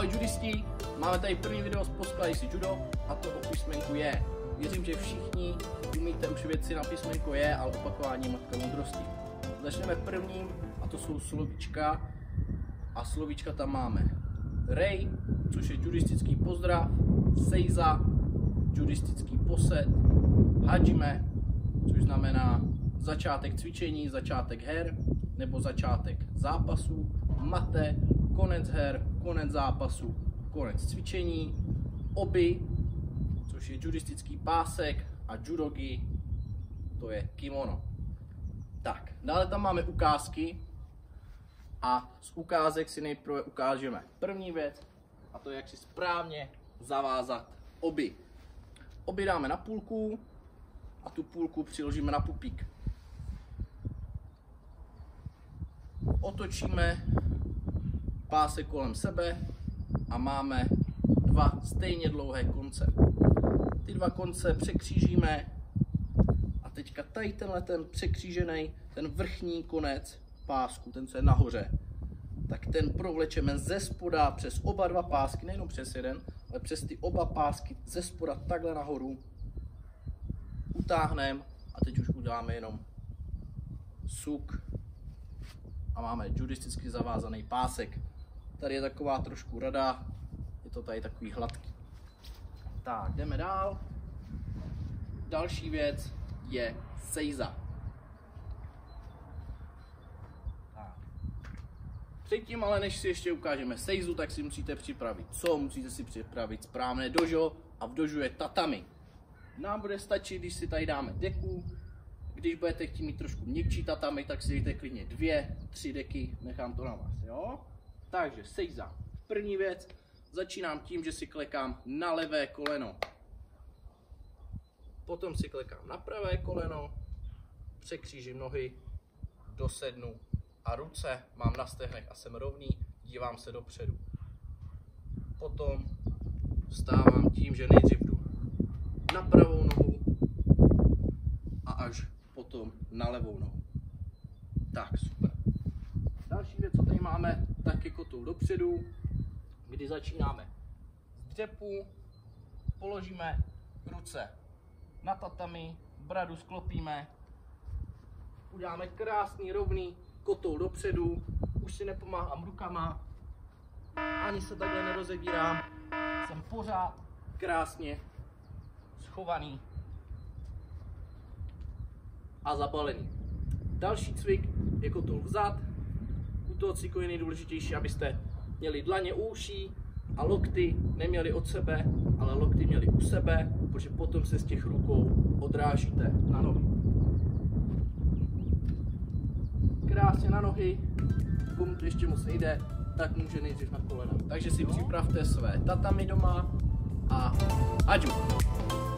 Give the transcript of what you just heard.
Ahoj judisti, máme tady první video z Poskládej si judo a to o písmenku J. Věřím, že všichni umíte už věci na písmenko J, ale opakování je matka moudrosti. Začneme prvním a to jsou slovíčka a slovíčka tam máme Rej, což je judistický pozdrav, Seiza, judistický posed, Hajime, což znamená začátek cvičení, začátek her nebo začátek zápasu, Mate, konec her, konec zápasu, konec cvičení, Obi, což je judistický pásek a judogi, to je kimono. Tak, dále tam máme ukázky a z ukázek si nejprve ukážeme první věc a to je, jak si správně zavázat obi. Obi dáme na půlku a tu půlku přiložíme na pupík. Otočíme pásek kolem sebe a máme dva stejně dlouhé konce. Ty dva konce překřížíme a teďka tady tenhle ten překřížený, ten vrchní konec pásku, ten co je nahoře, tak ten provlečeme ze spoda přes oba dva pásky, nejenom přes jeden, ale přes ty oba pásky ze spoda takhle nahoru. Utáhneme a teď už uděláme jenom suk a máme judisticky zavázaný pásek. Tady je taková trošku rada, je to tady takový hladký. Tak, jdeme dál. Další věc je Seiza. Tak. Předtím ale než si ještě ukážeme Seizu, tak si musíte připravit co? Musíte si připravit správné dojo a v doju je tatami. Nám bude stačit, když si tady dáme deku. Když budete chtít mít trošku měkčí tatami, tak si dejte klidně 2, 3 deky, nechám to na vás, jo? Takže Seiza. První věc, začínám tím, že si klekám na levé koleno. Potom si klekám na pravé koleno, překřížím nohy, dosednu a ruce mám na stehnech a jsem rovný, dívám se dopředu. Potom vstávám tím, že nejdřív jdu na pravou nohu a až potom na levou nohu. Tak, super. Další věc, co tady máme, tak je kotul dopředu, kdy začínáme z dřepu, položíme ruce na tatami, bradu sklopíme, uděláme krásný rovný kotul dopředu, už si nepomáhám rukama, ani se takhle nerozevírám, jsem pořád krásně schovaný a zabalený. Další cvik je kotul vzad. U toho cviku je nejdůležitější, abyste měli dlaně u uší a lokty neměli od sebe, ale lokty měli u sebe, protože potom se z těch rukou odrážíte na nohy. Krásně na nohy, komu to ještě moc nejde, tak může nejdřív na kolena. Takže si připravte své tatami doma a hajime.